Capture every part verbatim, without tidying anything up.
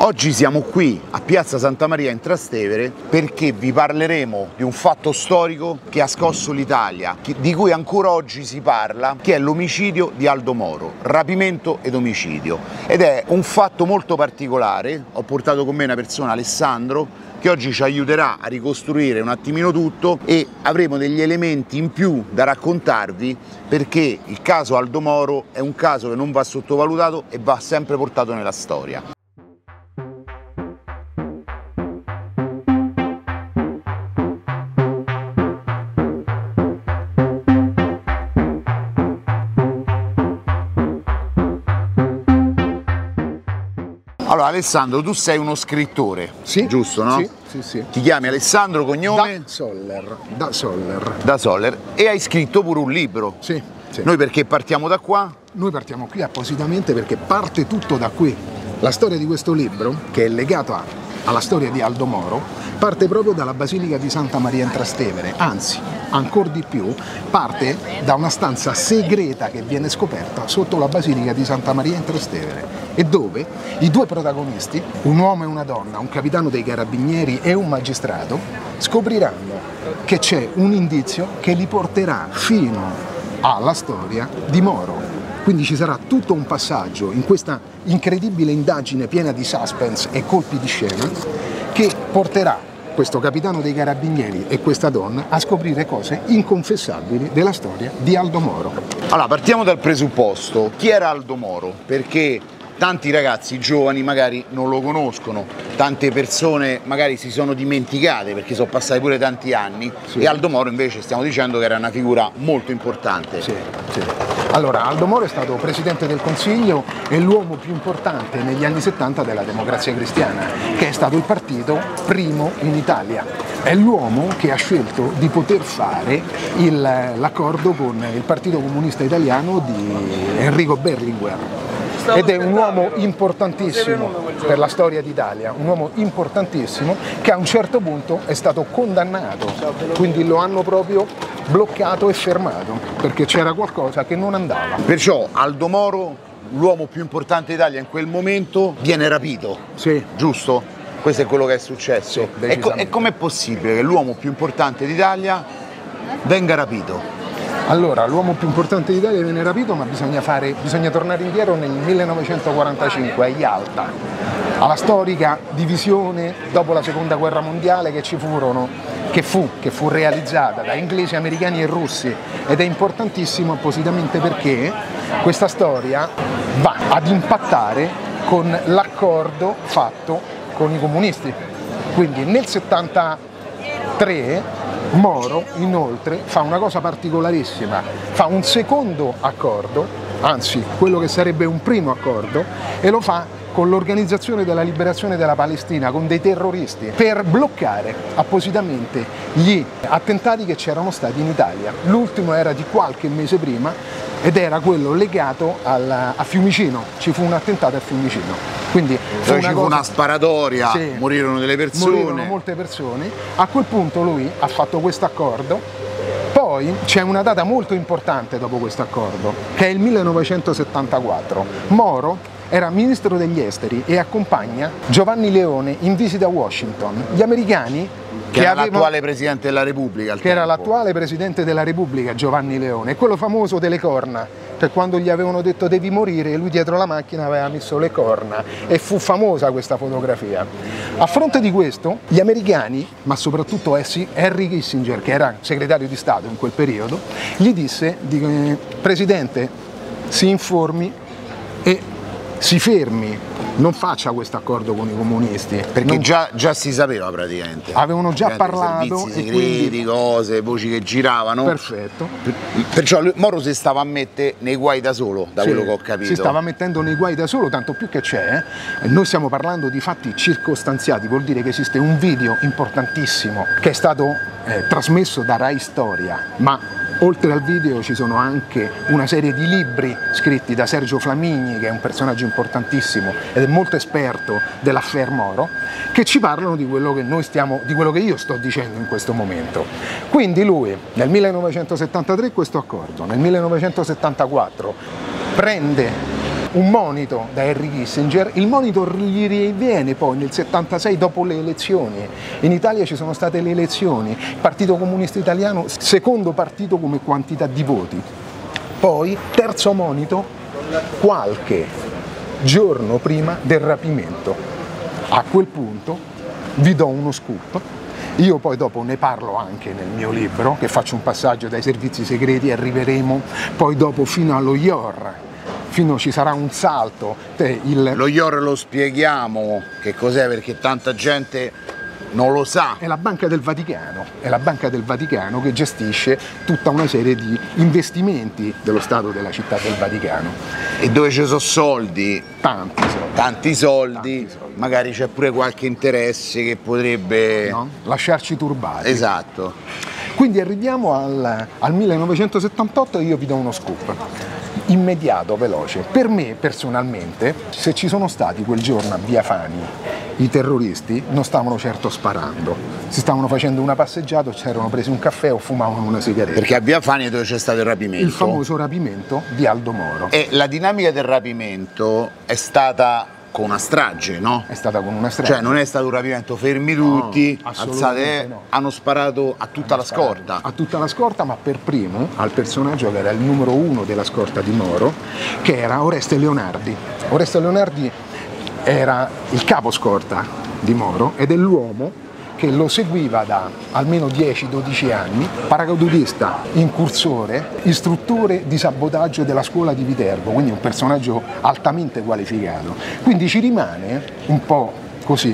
Oggi siamo qui a Piazza Santa Maria in Trastevere perché vi parleremo di un fatto storico che ha scosso l'Italia, di cui ancora oggi si parla, che è l'omicidio di Aldo Moro, rapimento ed omicidio. Ed è un fatto molto particolare. Ho portato con me una persona, Alessandro, che oggi ci aiuterà a ricostruire un attimino tutto e avremo degli elementi in più da raccontarvi, perché il caso Aldo Moro è un caso che non va sottovalutato e va sempre portato nella storia. Allora Alessandro, tu sei uno scrittore, sì, giusto, no? Sì, sì, sì. Ti chiami Alessandro, cognome? Da Soller, da Soller. Da Soller. E hai scritto pure un libro. Sì, sì. Noi perché partiamo da qua? Noi partiamo qui appositamente perché parte tutto da qui. La storia di questo libro, che è legata alla storia di Aldo Moro, parte proprio dalla Basilica di Santa Maria in Trastevere, anzi, ancora di più, parte da una stanza segreta che viene scoperta sotto la Basilica di Santa Maria in Trastevere, e dove i due protagonisti, un uomo e una donna, un capitano dei carabinieri e un magistrato, scopriranno che c'è un indizio che li porterà fino alla storia di Moro. Quindi ci sarà tutto un passaggio in questa incredibile indagine piena di suspense e colpi di scena che porterà questo capitano dei carabinieri e questa donna a scoprire cose inconfessabili della storia di Aldo Moro. Allora, partiamo dal presupposto. Chi era Aldo Moro? Perché tanti ragazzi giovani magari non lo conoscono, tante persone magari si sono dimenticate perché sono passati pure tanti anni, sì. E Aldo Moro invece stiamo dicendo che era una figura molto importante. Sì, sì. Allora, Aldo Moro è stato Presidente del Consiglio e l'uomo più importante negli anni settanta della Democrazia Cristiana, che è stato il partito primo in Italia. È l'uomo che ha scelto di poter fare l'accordo con il Partito Comunista Italiano di Enrico Berlinguer. Ed è un uomo importantissimo per la storia d'Italia, un uomo importantissimo che a un certo punto è stato condannato, quindi lo hanno proprio bloccato e fermato, perché c'era qualcosa che non andava. Perciò Aldo Moro, l'uomo più importante d'Italia in quel momento, viene rapito, sì. Giusto? Questo è quello che è successo. Sì, e, co- e com'è possibile che l'uomo più importante d'Italia venga rapito? Allora, l'uomo più importante d'Italia viene rapito, ma bisogna, fare, bisogna tornare indietro nel millenovecentoquarantacinque a Yalta, alla storica divisione dopo la seconda guerra mondiale che ci furono, che fu, che fu realizzata da inglesi, americani e russi, ed è importantissimo appositamente perché questa storia va ad impattare con l'accordo fatto con i comunisti. Quindi nel settantatré Moro inoltre fa una cosa particolarissima, fa un secondo accordo, anzi quello che sarebbe un primo accordo, e lo fa con l'Organizzazione della Liberazione della Palestina, con dei terroristi, per bloccare appositamente gli attentati che c'erano stati in Italia. L'ultimo era di qualche mese prima ed era quello legato al, a Fiumicino, ci fu un attentato a Fiumicino. Quindi fu una, una, fu cosa... una sparatoria, sì, morirono delle persone. Morirono molte persone. A quel punto lui ha fatto questo accordo. Poi c'è una data molto importante dopo questo accordo, che è il millenovecentosettantaquattro. Moro era ministro degli esteri e accompagna Giovanni Leone in visita a Washington. Gli americani, che, che era l'attuale Presidente della Repubblica, che era l'attuale Presidente della Repubblica, Giovanni Leone, quello famoso delle corna, che quando gli avevano detto devi morire, lui dietro la macchina aveva messo le corna, e fu famosa questa fotografia. A fronte di questo, gli americani, ma soprattutto Henry Kissinger, che era segretario di Stato in quel periodo, gli disse, Presidente, si informi e si fermi, non faccia questo accordo con i comunisti. Perché non... già, già si sapeva praticamente. Avevano già parlato. Servizi segreti, quindi... cose, voci che giravano. Perfetto. Perciò Moro si stava a mettere nei guai da solo, da sì, quello che ho capito. Si stava mettendo nei guai da solo, tanto più che c'è. Eh? Noi stiamo parlando di fatti circostanziati, vuol dire che esiste un video importantissimo che è stato eh, trasmesso da Rai Storia, ma oltre al video ci sono anche una serie di libri scritti da Sergio Flamigni, che è un personaggio importantissimo ed è molto esperto dell'affaire Moro, che ci parlano di quello che noi stiamo, di quello che io sto dicendo in questo momento. Quindi lui nel millenovecentosettantatré questo accordo, nel millenovecentosettantaquattro prende un monito da Henry Kissinger. Il monito gli riviene poi nel settantasei dopo le elezioni. In Italia ci sono state le elezioni, il Partito Comunista Italiano secondo partito come quantità di voti. Poi terzo monito qualche giorno prima del rapimento. A quel punto vi do uno scoop. Io poi dopo ne parlo anche nel mio libro, che faccio un passaggio dai servizi segreti, arriveremo poi dopo fino allo I O R, fino ci sarà un salto. Il... Lo I O R lo spieghiamo che cos'è, perché tanta gente non lo sa. È la Banca del Vaticano, è la Banca del Vaticano che gestisce tutta una serie di investimenti dello Stato della Città del Vaticano. E dove ci sono soldi, tanti soldi, tanti soldi, tanti soldi. Magari c'è pure qualche interesse che potrebbe no? lasciarci turbati. Esatto. Quindi arriviamo al, al millenovecentosettantotto e io vi do uno scoop immediato, veloce. Per me personalmente, se ci sono stati quel giorno a Via Fani i terroristi, non stavano certo sparando, si stavano facendo una passeggiata, ci erano presi un caffè o fumavano una sigaretta. Perché a Via Fani è dove c'è stato il rapimento. Il famoso rapimento di Aldo Moro. E la dinamica del rapimento è stata con una strage, no? È stata con una strage. Cioè non è stato un rapimento fermi tutti, no, alzate, no. hanno sparato a tutta hanno la sparato. scorta. A tutta la scorta, ma per primo al personaggio che era il numero uno della scorta di Moro, che era Oreste Leonardi. Oreste Leonardi era il capo scorta di Moro ed è l'uomo che lo seguiva da almeno dieci dodici anni, paracadutista, incursore, istruttore di sabotaggio della scuola di Viterbo, quindi un personaggio altamente qualificato. Quindi ci rimane un po' così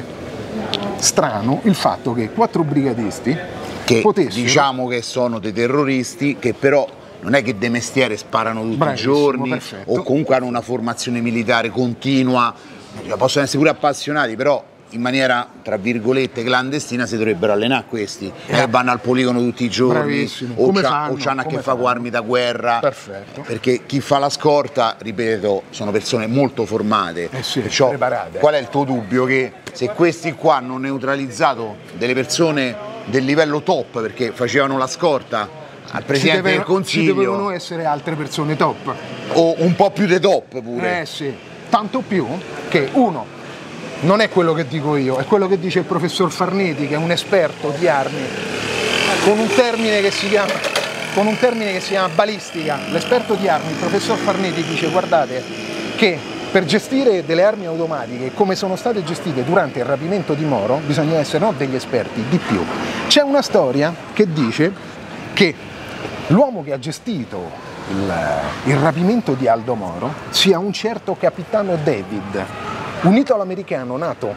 strano il fatto che quattro brigatisti che potessero... diciamo che sono dei terroristi che però non è che de mestiere sparano tutti Bravissimo, i giorni perfetto. O comunque hanno una formazione militare continua, possono essere pure appassionati, però in maniera tra virgolette clandestina si dovrebbero allenare questi eh. e vanno al poligono tutti i giorni. Bravissimo. o Come c'ha, fanno? o c'hanno a Come che fare con armi da guerra. Perfetto. Perché chi fa la scorta, ripeto, sono persone molto formate. Eh sì, perciò preparate. Qual è il tuo dubbio? Che se questi qua hanno neutralizzato delle persone del livello top perché facevano la scorta al Presidente deve, del Consiglio, ci devono essere altre persone top o un po' più di top pure. Eh sì, tanto più che uno non è quello che dico io, è quello che dice il professor Farneti, che è un esperto di armi, con un termine che si chiama, con un termine che si chiama balistica. L'esperto di armi, il professor Farneti, dice: guardate che per gestire delle armi automatiche come sono state gestite durante il rapimento di Moro bisogna essere non degli esperti, di più. C'è una storia che dice che l'uomo che ha gestito il, il rapimento di Aldo Moro sia un certo capitano David, un italo-americano nato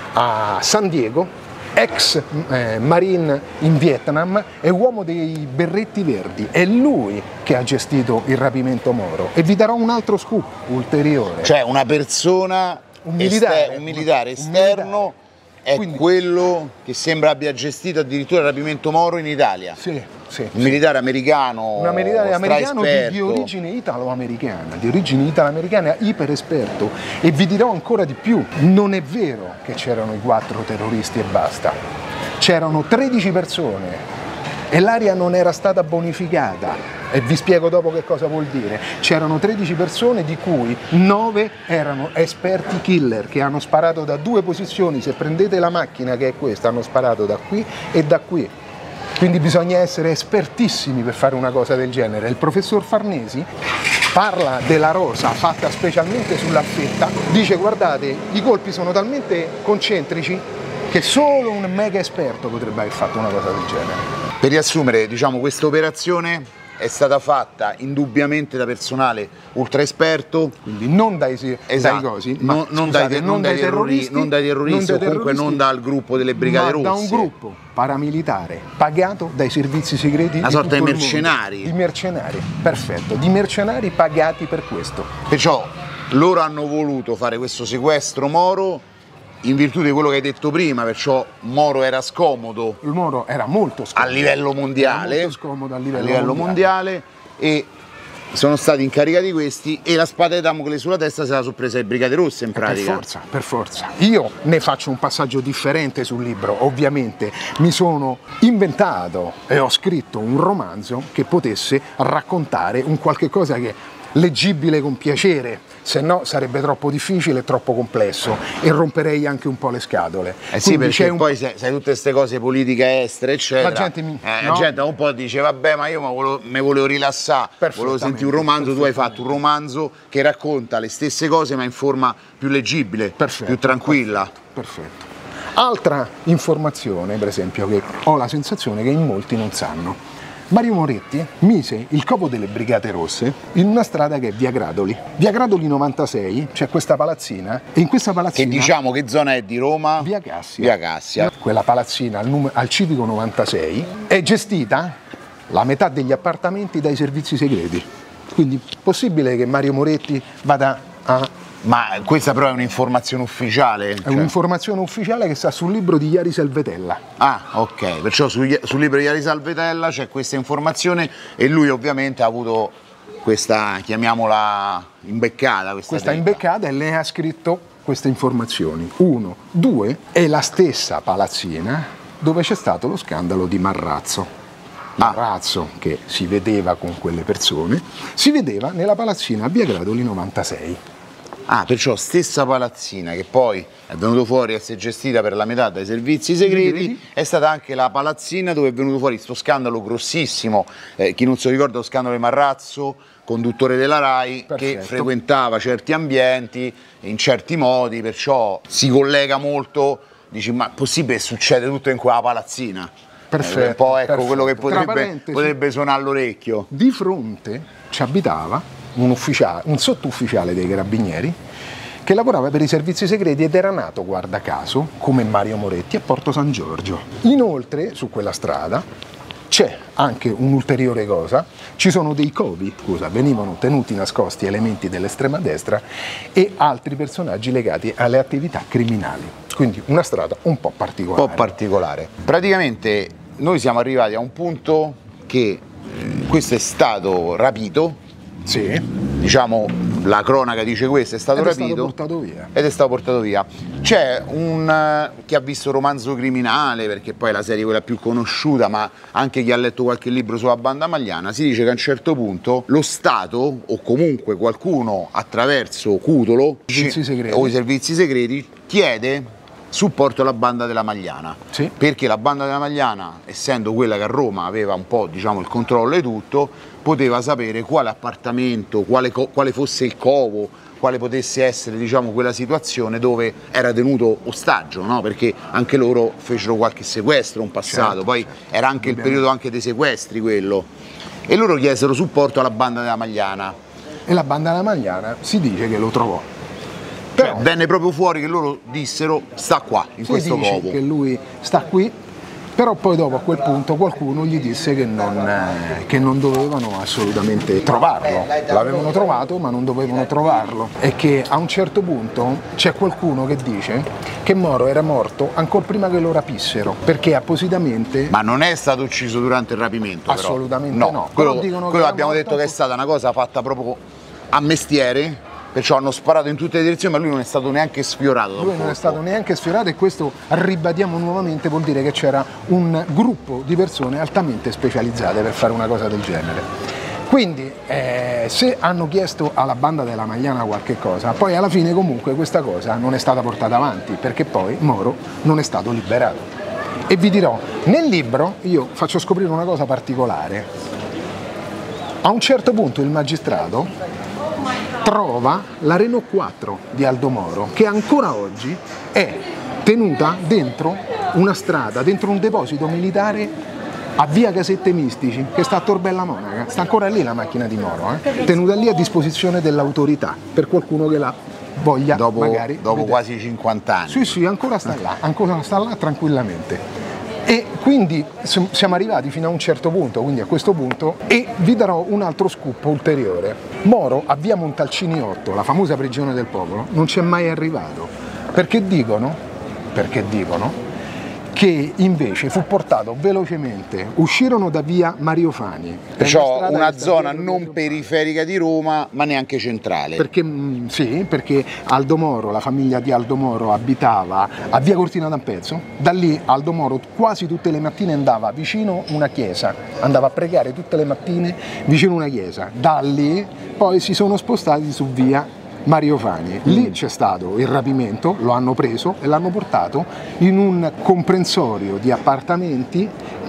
a San Diego, ex eh, marine in Vietnam e uomo dei berretti verdi. È lui che ha gestito il rapimento Moro. E vi darò un altro scoop ulteriore. Cioè una persona, un militare, ester- un militare un esterno militare. è Quindi, quello che sembra abbia gestito addirittura il rapimento Moro in Italia. Sì, sì, un sì. militare americano, un militare americano di, straesperto. di origine italo-americana, di origine italo-americana, iper esperto. E vi dirò ancora di più, non è vero che c'erano i quattro terroristi e basta, c'erano tredici persone e l'area non era stata bonificata. E vi spiego dopo che cosa vuol dire. C'erano tredici persone di cui nove erano esperti killer che hanno sparato da due posizioni. Se prendete la macchina che è questa, hanno sparato da qui e da qui. Quindi bisogna essere espertissimi per fare una cosa del genere. Il professor Farnesi parla della rosa fatta specialmente sull'affetta, dice: guardate, i colpi sono talmente concentrici che solo un mega esperto potrebbe aver fatto una cosa del genere. Per riassumere, diciamo, questa operazione è stata fatta indubbiamente da personale ultra esperto, quindi non dai, esatto, dai cosi, non, ma, non, scusate, dai, non, non, dai dai terroristi, non dai terroristi non o comunque non dal gruppo delle Brigate ma Rosse, da un gruppo paramilitare pagato dai servizi segreti, una di sorta tutto di il mercenari. mondo. Di mercenari, perfetto, di mercenari pagati per questo. Perciò loro hanno voluto fare questo sequestro Moro in virtù di quello che hai detto prima, perciò Moro era scomodo. Il Moro era molto scomodo a livello mondiale, molto scomodo a livello, a livello mondiale. mondiale e sono stati incaricati questi e la spada di Damocle sulla testa se la sono presa le Brigate Rosse in pratica. Per forza, per forza. Io ne faccio un passaggio differente sul libro, ovviamente mi sono inventato e ho scritto un romanzo che potesse raccontare un qualche cosa che leggibile con piacere, se no sarebbe troppo difficile e troppo complesso e romperei anche un po' le scatole. Eh sì, Quindi perché un... poi sai, sai tutte queste cose politiche estere, eccetera. La gente, mi... eh, no? la gente un po' dice, vabbè, ma io mi volevo, mi volevo rilassare, volevo sentire un romanzo, tu hai fatto un romanzo che racconta le stesse cose ma in forma più leggibile, perfetto, più tranquilla. Perfetto. Altra informazione, per esempio, che ho la sensazione che in molti non sanno. Mario Moretti mise il Covo delle Brigate Rosse in una strada che è Via Gradoli. Via Gradoli novantasei, c'è questa palazzina, e in questa palazzina... Che diciamo che zona è di Roma? Via Cassia. Via Cassia. Quella palazzina al, num- al civico novantasei è gestita la metà degli appartamenti dai servizi segreti. Quindi possibile che Mario Moretti vada a... Ma questa però è un'informazione ufficiale? È cioè... un'informazione ufficiale che sta sul libro di Iari Salvetella. Ah, ok, perciò sul, sul libro di Iari Salvetella c'è questa informazione e lui ovviamente ha avuto questa, chiamiamola, imbeccata. Questa, questa tecca. imbeccata, e lei ha scritto queste informazioni. Uno. Due, è la stessa palazzina dove c'è stato lo scandalo di Marrazzo. Marrazzo, ah. che si vedeva con quelle persone, si vedeva nella palazzina a Via Gradoli novantasei. Ah, perciò stessa palazzina che poi è venuto fuori a essere gestita per la metà dai servizi segreti, è stata anche la palazzina dove è venuto fuori questo scandalo grossissimo, eh, chi non si ricorda lo scandalo di Marrazzo, conduttore della RAI, perfetto, che frequentava certi ambienti in certi modi, perciò si collega molto, dici ma è possibile che succede tutto in quella palazzina? Perfetto, eh, un po' ecco perfetto. Quello che potrebbe, potrebbe suonare all'orecchio. Di fronte ci abitava un ufficiale, un sottufficiale dei Carabinieri che lavorava per i servizi segreti ed era nato, guarda caso, come Mario Moretti a Porto San Giorgio. Inoltre, su quella strada c'è anche un'ulteriore cosa, ci sono dei covi, scusa, venivano tenuti nascosti elementi dell'estrema destra e altri personaggi legati alle attività criminali. Quindi una strada un po' particolare. Un po' particolare. Praticamente noi siamo arrivati a un punto che eh, questo è stato rapito. Sì. Diciamo, la cronaca dice questo, è stato ed rapito è stato portato via. ed è stato portato via. C'è un uh, chi ha visto Romanzo Criminale, perché poi è la serie quella più conosciuta, ma anche chi ha letto qualche libro sulla banda magliana, si dice che a un certo punto lo Stato, o comunque qualcuno attraverso Cutolo servizi segreti. o i servizi segreti, chiede supporto alla banda della Magliana, sì, perché la banda della Magliana, essendo quella che a Roma aveva un po', diciamo, il controllo di tutto, poteva sapere quale appartamento, quale, quale fosse il covo, quale potesse essere, diciamo, quella situazione dove era tenuto ostaggio, no? Perché anche loro fecero qualche sequestro in passato, certo, poi certo, era anche il periodo anche dei sequestri quello, e loro chiesero supporto alla banda della Magliana. E la banda della Magliana si dice che lo trovò. Però, cioè, venne proprio fuori che loro dissero sta qua, in questo dice covo. Che lui sta qui, però poi dopo a quel punto qualcuno gli disse che non, eh, che non dovevano assolutamente trovarlo. L'avevano trovato ma non dovevano trovarlo. E che a un certo punto c'è qualcuno che dice che Moro era morto ancora prima che lo rapissero, perché appositamente... Ma non è stato ucciso durante il rapimento? Assolutamente però. no. no. Quello, dicono quello che abbiamo detto morto... che è stata una cosa fatta proprio a mestiere. Perciò hanno sparato in tutte le direzioni, ma lui non è stato neanche sfiorato. Lui non è stato neanche sfiorato, e questo, ribadiamo nuovamente, vuol dire che c'era un gruppo di persone altamente specializzate per fare una cosa del genere. Quindi eh, se hanno chiesto alla banda della Magliana qualche cosa, poi alla fine comunque questa cosa non è stata portata avanti, perché poi Moro non è stato liberato. E vi dirò, nel libro io faccio scoprire una cosa particolare. A un certo punto il magistrato trova la Renault quattro di Aldo Moro, che ancora oggi è tenuta dentro una strada, dentro un deposito militare a via Casette Mistici, che sta a Torbella Monaca. Sta ancora lì la macchina di Moro, eh? Tenuta lì a disposizione dell'autorità, per qualcuno che la voglia dopo, magari dopo vedere. Quasi cinquanta anni. Sì, sì, ancora sta là, ancora sta là tranquillamente. E quindi siamo arrivati fino a un certo punto, quindi a questo punto, e vi darò un altro scoop ulteriore. Moro a via Montalcini otto, la famosa prigione del popolo, non c'è mai arrivato, perché dicono, perché dicono che invece fu portato velocemente, uscirono da via Mario Fani. Perciò una zona non periferica di Roma, ma neanche centrale. Perché, sì, perché Aldo Moro, la famiglia di Aldo Moro abitava a via Cortina d'Ampezzo, da lì Aldo Moro quasi tutte le mattine andava vicino una chiesa, andava a pregare tutte le mattine vicino una chiesa, da lì poi si sono spostati su via Mario Fani. Lì c'è stato il rapimento, lo hanno preso e l'hanno portato in un comprensorio di appartamenti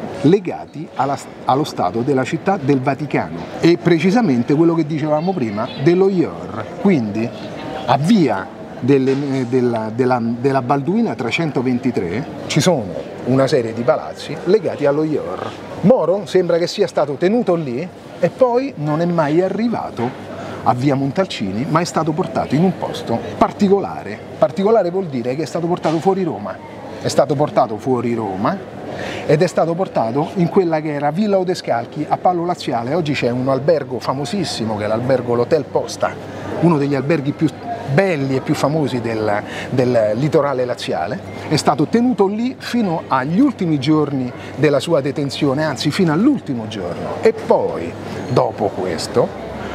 legati alla, allo Stato della Città del Vaticano e precisamente quello che dicevamo prima dello I O R, quindi a via delle, della, della, della Balduina trecentoventitré ci sono una serie di palazzi legati allo I O R. Moro sembra che sia stato tenuto lì e poi non è mai arrivato a via Montalcini, ma è stato portato in un posto particolare. Particolare vuol dire che è stato portato fuori Roma. È stato portato fuori Roma ed è stato portato in quella che era Villa Odescalchi a Pallo Laziale. Oggi c'è un albergo famosissimo che è l'albergo l'Hotel Posta, uno degli alberghi più belli e più famosi del, del litorale laziale. È stato tenuto lì fino agli ultimi giorni della sua detenzione, anzi fino all'ultimo giorno. E poi, dopo questo,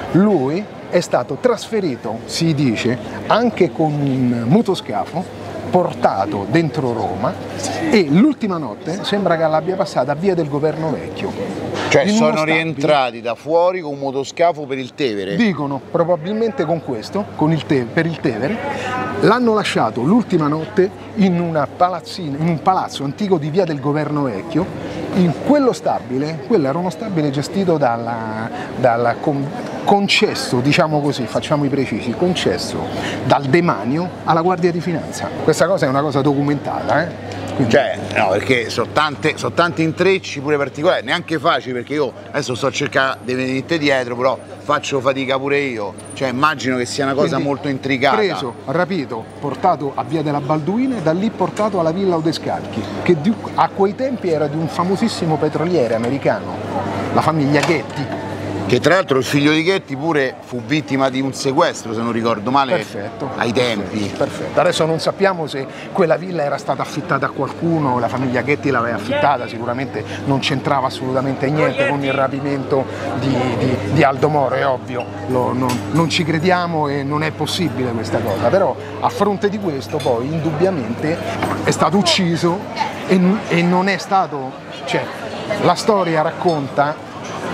lui è stato trasferito, si dice, anche con un motoscafo, portato dentro Roma e l'ultima notte sembra che l'abbia passata a via del Governo Vecchio. Cioè sono rientrati da fuori con un motoscafo per il Tevere? Dicono, probabilmente con questo, con il te, per il Tevere, l'hanno lasciato l'ultima notte in, una palazzina, in un palazzo antico di via del Governo Vecchio. In quello stabile, quello era uno stabile gestito dalla, dalla con, concesso, diciamo così, facciamo i precisi, concesso dal demanio alla Guardia di Finanza. Questa cosa è una cosa documentata, eh? Quindi... Cioè, no, perché sono tante, sono tanti intrecci pure particolari, neanche facili, perché io adesso sto cercando di venirti dietro, però faccio fatica pure io, cioè immagino che sia una cosa Quindi, molto intricata. Preso, rapito, portato a via della Balduina e da lì portato alla Villa Odescalchi, che di, a quei tempi era di un famosissimo petroliere americano, la famiglia Ghetti. Che tra l'altro il figlio di Ghetti pure fu vittima di un sequestro, se non ricordo male, perfetto, ai tempi. Perfetto, perfetto. Adesso non sappiamo se quella villa era stata affittata a qualcuno, la famiglia Ghetti l'aveva affittata, sicuramente non c'entrava assolutamente niente con il rapimento di, di, di Aldo Moro, è ovvio, Lo, non, non ci crediamo e non è possibile questa cosa, però a fronte di questo poi indubbiamente è stato ucciso e, e non è stato, cioè la storia racconta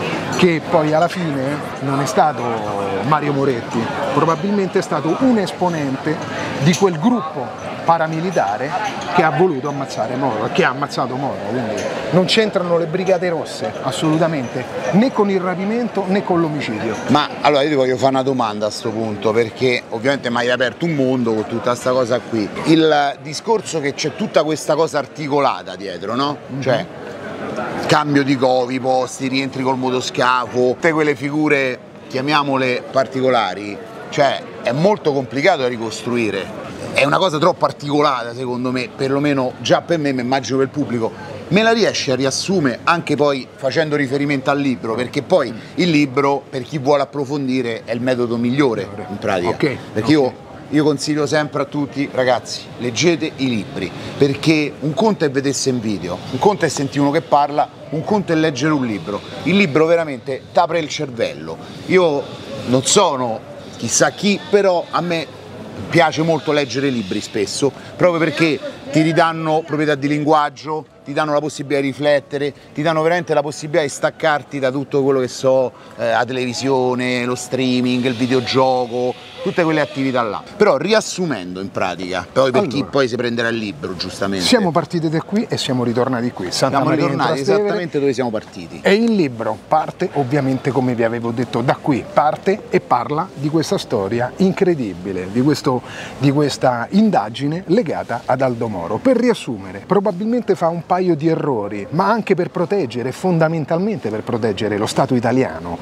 che poi alla fine non è stato Mario Moretti, probabilmente è stato un esponente di quel gruppo paramilitare che ha voluto ammazzare Moro, che ha ammazzato Moro, quindi non c'entrano le Brigate Rosse assolutamente, né con il rapimento né con l'omicidio. Ma allora io ti voglio fare una domanda a questo punto, perché ovviamente mi hai aperto un mondo con tutta questa cosa qui. Il discorso che c'è tutta questa cosa articolata dietro, no? Mm-hmm. Cioè cambio di covi, posti, rientri col motoscafo, tutte quelle figure, chiamiamole particolari, cioè è molto complicato da ricostruire, è una cosa troppo articolata secondo me, perlomeno già per me, ma immagino per il pubblico. Me la riesci a riassumere anche poi facendo riferimento al libro, perché poi il libro, per chi vuole approfondire, è il metodo migliore in pratica, okay, perché okay. io Io consiglio sempre a tutti, ragazzi, leggete i libri, perché un conto è vedersi in video, un conto è sentire uno che parla, un conto è leggere un libro. Il libro veramente t'apre il cervello. Io non sono chissà chi, però a me piace molto leggere libri spesso, proprio perché ti ridanno proprietà di linguaggio, ti danno la possibilità di riflettere, ti danno veramente la possibilità di staccarti da tutto quello che so, eh, la televisione, lo streaming, il videogioco, tutte quelle attività là. Però riassumendo in pratica, poi per allora, chi poi si prenderà il libro, giustamente. Siamo partiti da qui e siamo ritornati qui. Santa siamo Maria ritornati esattamente dove siamo partiti. E il libro parte, ovviamente, come vi avevo detto, da qui parte e parla di questa storia incredibile, di, questo, di questa indagine legata ad Aldo Moro. Per riassumere, probabilmente fa un paio di errori, ma anche per proteggere, fondamentalmente per proteggere lo Stato italiano.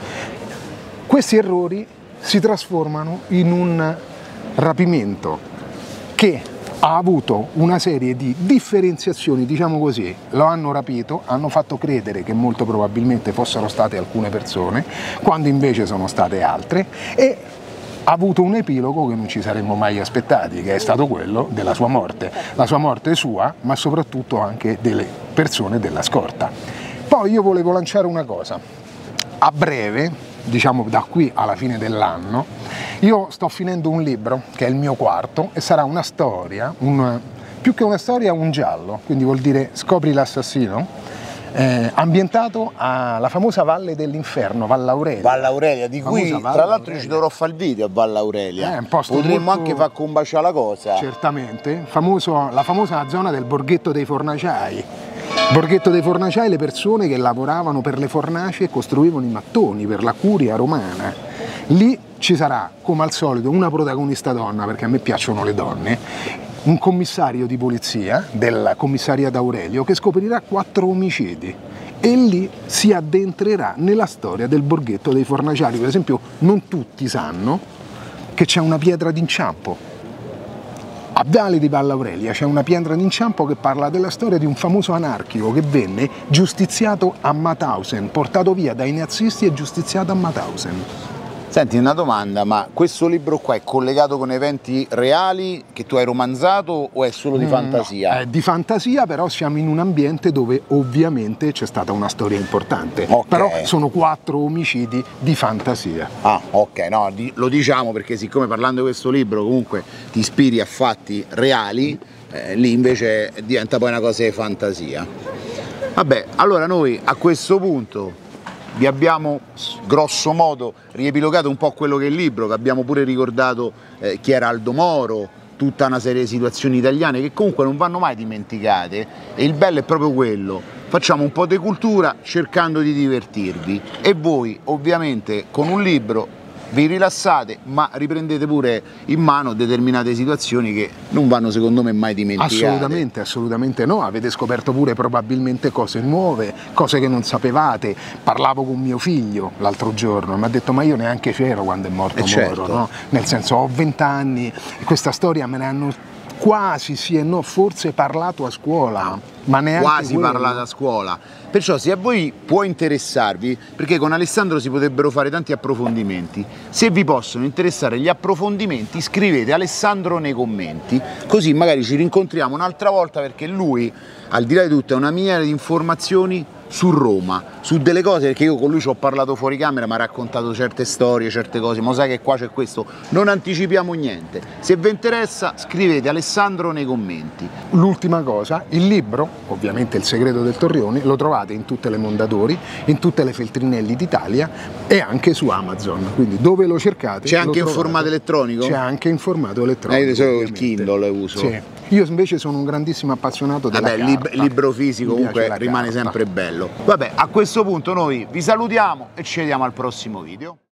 Questi errori si trasformano in un rapimento che ha avuto una serie di differenziazioni, diciamo così. Lo hanno rapito, hanno fatto credere che molto probabilmente fossero state alcune persone, quando invece sono state altre, e ha avuto un epilogo che non ci saremmo mai aspettati, che è stato quello della sua morte. La sua morte è sua, ma soprattutto anche delle persone della scorta. Poi io volevo lanciare una cosa. A breve, diciamo da qui alla fine dell'anno, io sto finendo un libro, che è il mio quarto, e sarà una storia, un, più che una storia, un giallo, quindi vuol dire scopri l'assassino, Eh, ambientato alla famosa Valle dell'Inferno, Val Aurelia. Val Aurelia, di cui Famosa Val tra l'altro Aurelia. ci dovrò fare il video a Val Aurelia. Eh, un posto Potremmo molto- anche far combaciare la cosa. Certamente, famoso, la famosa zona del Borghetto dei Fornaciai. Borghetto dei Fornaciai, le persone che lavoravano per le fornaci e costruivano i mattoni per la curia romana. Lì ci sarà, come al solito, una protagonista donna, perché a me piacciono le donne, un commissario di polizia del commissariato Aurelio che scoprirà quattro omicidi e lì si addentrerà nella storia del Borghetto dei Fornaciari. Per esempio, non tutti sanno che c'è una pietra d'inciampo. A Valle di Val Aurelia c'è una pietra d'inciampo che parla della storia di un famoso anarchico che venne giustiziato a Mauthausen, portato via dai nazisti e giustiziato a Mauthausen. Senti, una domanda, ma questo libro qua è collegato con eventi reali che tu hai romanzato o è solo di fantasia? No, è di fantasia, però siamo in un ambiente dove ovviamente c'è stata una storia importante. Ok. Però sono quattro omicidi di fantasia. Ah, ok, no, di- lo diciamo perché siccome parlando di questo libro comunque ti ispiri a fatti reali, eh, lì invece diventa poi una cosa di fantasia. Vabbè, allora noi a questo punto vi abbiamo grosso modo riepilogato un po' quello che è il libro, che abbiamo pure ricordato eh, chi era Aldo Moro, tutta una serie di situazioni italiane che comunque non vanno mai dimenticate, e il bello è proprio quello. Facciamo un po' di cultura cercando di divertirvi e voi ovviamente con un libro vi rilassate ma riprendete pure in mano determinate situazioni che non vanno secondo me mai dimenticate. Assolutamente, assolutamente no, avete scoperto pure probabilmente cose nuove, cose che non sapevate. Parlavo con mio figlio l'altro giorno e mi ha detto ma io neanche c'ero quando è morto Eh, Moro, certo. no? Nel senso ho vent'anni e questa storia me ne hanno quasi sì e no forse parlato a scuola, ma neanche Quasi quello. parlata a scuola. Perciò se a voi può interessarvi, perché con Alessandro si potrebbero fare tanti approfondimenti, se vi possono interessare gli approfondimenti scrivete Alessandro nei commenti, così magari ci rincontriamo un'altra volta, perché lui al di là di tutto è una miniera di informazioni su Roma, su delle cose, perché io con lui ci ho parlato fuori camera, mi ha raccontato certe storie, certe cose, ma sai che qua c'è questo, non anticipiamo niente. Se vi interessa scrivete Alessandro nei commenti. L'ultima cosa, il libro, ovviamente Il segreto del Torrione, lo trovate in tutte le Mondadori, in tutte le Feltrinelli d'Italia e anche su Amazon, quindi dove lo cercate C'è lo anche in trovate. formato elettronico? C'è anche in formato elettronico. Eh, io solo il ovviamente. Kindle uso. Sì. Io invece sono un grandissimo appassionato della Vabbè, carta. lib- libro fisico Mi piace comunque la rimane carta. sempre bello. Vabbè, a questo punto noi vi salutiamo e ci vediamo al prossimo video.